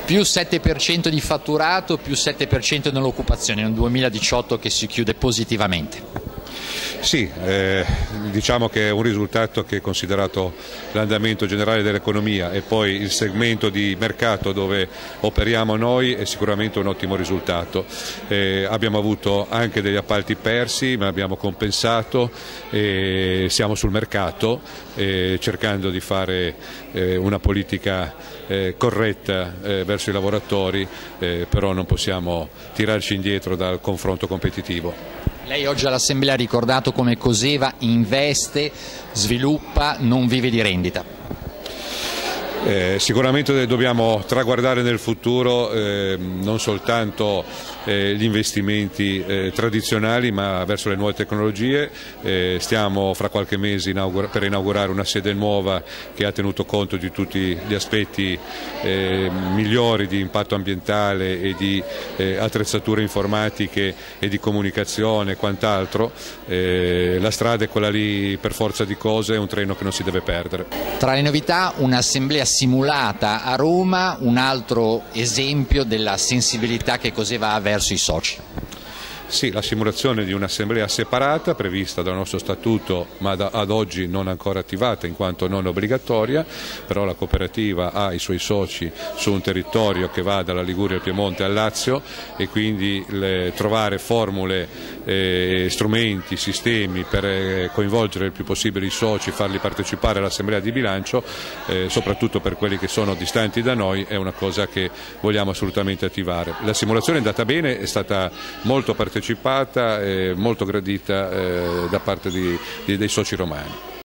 Più 7% di fatturato, più 7% nell'occupazione, è un 2018 che si chiude positivamente. Sì, diciamo che è un risultato che, considerato l'andamento generale dell'economia e poi il segmento di mercato dove operiamo noi, è sicuramente un ottimo risultato. Abbiamo avuto anche degli appalti persi, ma abbiamo compensato e siamo sul mercato cercando di fare una politica corretta verso i lavoratori, però non possiamo tirarci indietro dal confronto competitivo. Lei oggi all'Assemblea ha ricordato come Coseva investe, sviluppa, non vive di rendita. Sicuramente dobbiamo traguardare nel futuro non soltanto gli investimenti tradizionali, ma verso le nuove tecnologie. Stiamo fra qualche mese per inaugurare una sede nuova che ha tenuto conto di tutti gli aspetti migliori di impatto ambientale e di attrezzature informatiche e di comunicazione e quant'altro. La strada è quella lì per forza di cose, è un treno che non si deve perdere. Tra le novità, un'assemblea simulata a Roma, un altro esempio della sensibilità che Coseva ha verso i soci. Sì, la simulazione di un'assemblea separata prevista dal nostro statuto, ma ad oggi non ancora attivata in quanto non obbligatoria, però la cooperativa ha i suoi soci su un territorio che va dalla Liguria al Piemonte al Lazio e quindi trovare formule, strumenti, sistemi per coinvolgere il più possibile i soci, farli partecipare all'assemblea di bilancio, soprattutto per quelli che sono distanti da noi, è una cosa che vogliamo assolutamente attivare. La simulazione è andata bene, è stata molto partecipata e molto gradita da parte dei soci romani.